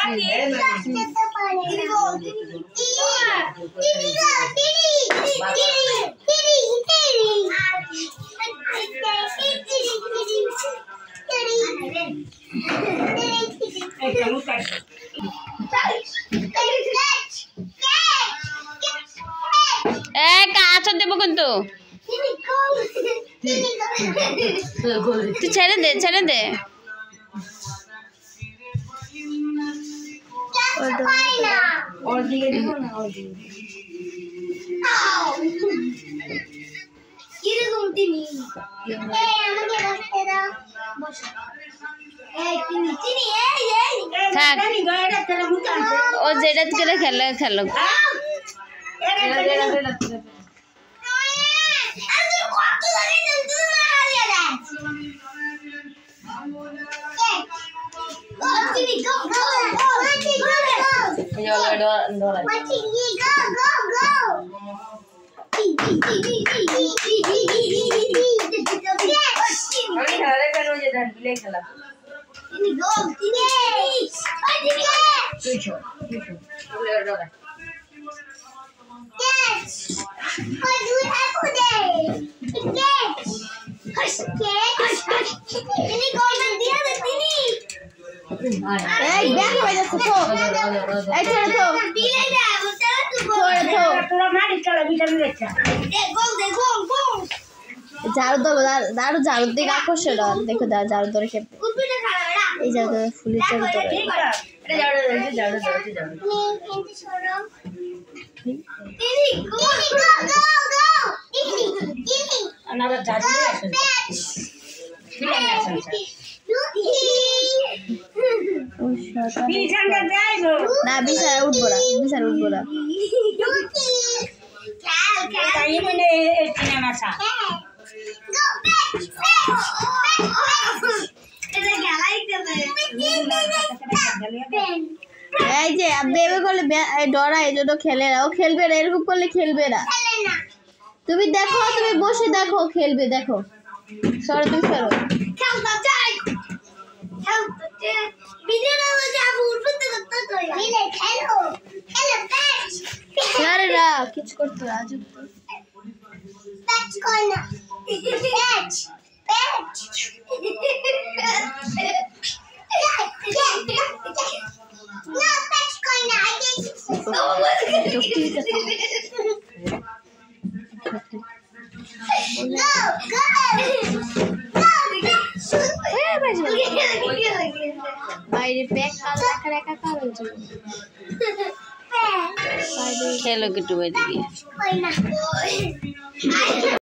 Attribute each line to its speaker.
Speaker 1: আচার দেবো কিন্তু তুই ছেড়ে দে ও যেটা থেকে খেলো ঝাড়ু দিকে আকর্ষণ দেখো ঝাড়ু ধরে খেতে এই ঝাড়ু ফুলের না বিছানা উঠবো না এই যে বেবে করলে ডরা এই জন্য খেলে না ও খেলবে না এরকম করলে খেলবে না তুমি দেখো তুমি বসে দেখো খেলবে দেখো সরো তুমি সরো কিছু করতে রাজু বাইরে প্যাক একা কারো খেলো কিটু বাইরে